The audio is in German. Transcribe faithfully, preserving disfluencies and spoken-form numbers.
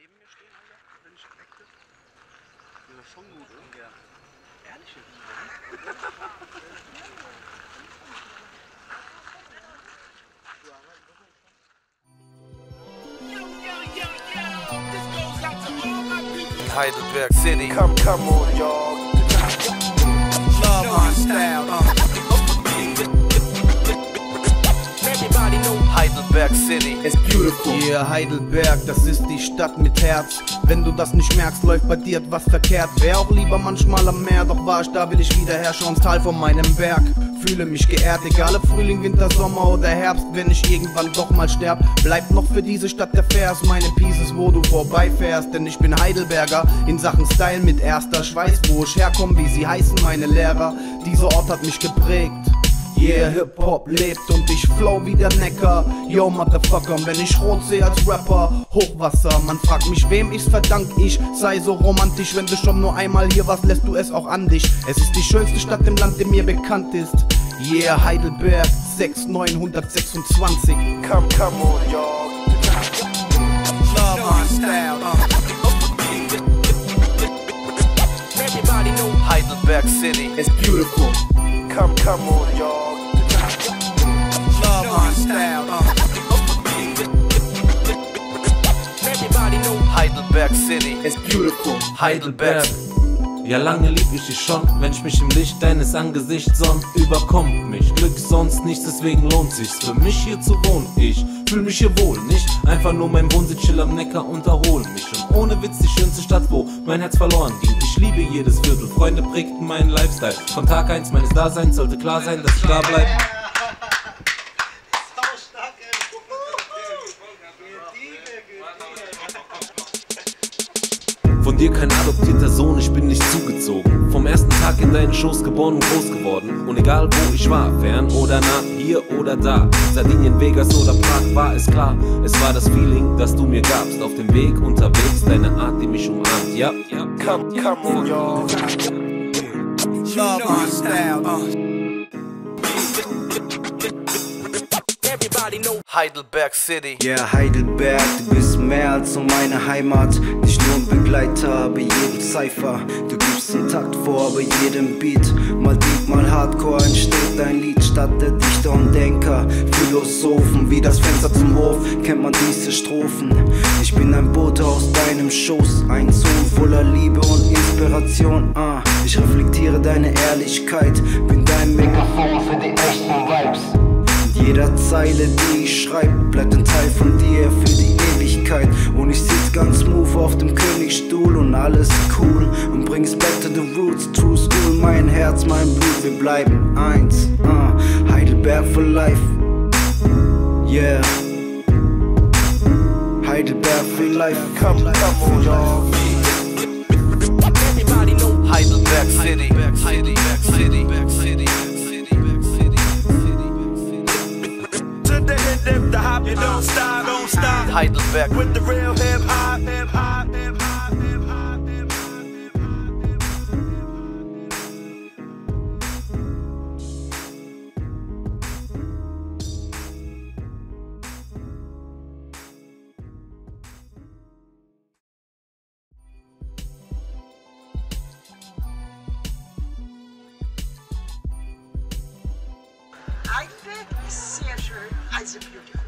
neben mir stehen, Alter, wenn ich connecte. Ja, das ist schon gut, oder? Ja. Ehrlich jetzt? Heidelberg City, come, come on, y'all. Love my style. Uh. Everybody know Heidelberg City is beautiful. Yeah, Heidelberg, das ist die Stadt mit Herz. Wenn du das nicht merkst, läuft bei dir etwas verkehrt. Wär auch lieber manchmal am Meer, doch war ich da, will ich wieder her, schau ins Tal von meinem Berg. Fühle mich geehrt, egal ob Frühling, Winter, Sommer oder Herbst. Wenn ich irgendwann doch mal sterb, bleibt noch für diese Stadt der Vers. Meine Pieces, wo du vorbeifährst, denn ich bin Heidelberger in Sachen Style mit erster. Ich weiß, wo ich herkomme, wie sie heißen, meine Lehrer. Dieser Ort hat mich geprägt. Yeah, Hip-Hop lebt und ich flow wie der Neckar. Yo, Motherfucker, wenn ich rot sehe als Rapper, Hochwasser. Man fragt mich, wem ich's verdank, ich sei so romantisch. Wenn du schon nur einmal hier warst, lässt du es auch an dich. Es ist die schönste Stadt im Land, die mir bekannt ist. Yeah, Heidelberg, sechs neunhundertsechsundzwanzig. Come, come on, y'all. Love my style. Everybody know Heidelberg City is beautiful. Come, come on, y'all. Love my style. Everybody know Heidelberg City is beautiful. Heidelberg. Ja, lange lieb ich dich schon, wenn ich mich im Licht deines Angesichts sonn. Überkommt mich Glück, sonst nichts, deswegen lohnt sich's für mich hier zu wohnen. Ich fühl mich hier wohl, nicht einfach nur mein Wohnsitz, chill am Neckar und erhol mich. Und ohne Witz die schönste Stadt, wo mein Herz verloren ging. Ich liebe jedes Viertel, Freunde prägten meinen Lifestyle. Von Tag eins meines Daseins sollte klar sein, dass ich da bleib. Von dir kein adoptierter Sohn, ich bin nicht zugezogen. Vom ersten Tag in deinen Schoß geboren und groß geworden. Und egal wo ich war, fern oder nah, hier oder da, Sardinien, Vegas oder Prag, war es klar. Es war das Feeling, das du mir gabst. Auf dem Weg unterwegs, deine Art, die mich umarmt. Ja, ja, come, come on, y'all. Love my style. Heidelberg City. Ja, yeah, Heidelberg, du bist mehr als nur meine Heimat. Nicht nur ein Begleiter bei jedem Cypher. Du gibst den Takt vor bei jedem Beat. Mal deep, mal hardcore entsteht dein Lied. Statt der Dichter und Denker, Philosophen. Wie das Fenster zum Hof kennt man diese Strophen. Ich bin ein Bote aus deinem Schoß, ein Sohn voller Liebe und Inspiration. ah, Ich reflektiere deine Ehrlichkeit, bin dein Megafon für die echten Vibes. Jeder Zeile, die ich schreib, bleibt ein Teil von dir für die Ewigkeit. Und ich sitz ganz smooth auf dem Königsstuhl und alles cool. Und bring's back to the roots, true school. Mein Herz, mein Blut, wir bleiben eins. uh, Heidelberg for life. Yeah. Heidelberg for life. Come, come on, y'all. Everybody know Heidelberg City. Heidelberg City. City. the hop, you don't stop, don't stop. Heidelberg with the real hip hop, hip hop, hip hop, hip hop, hip hop. Heidelberg ist sehr schön, also beautiful.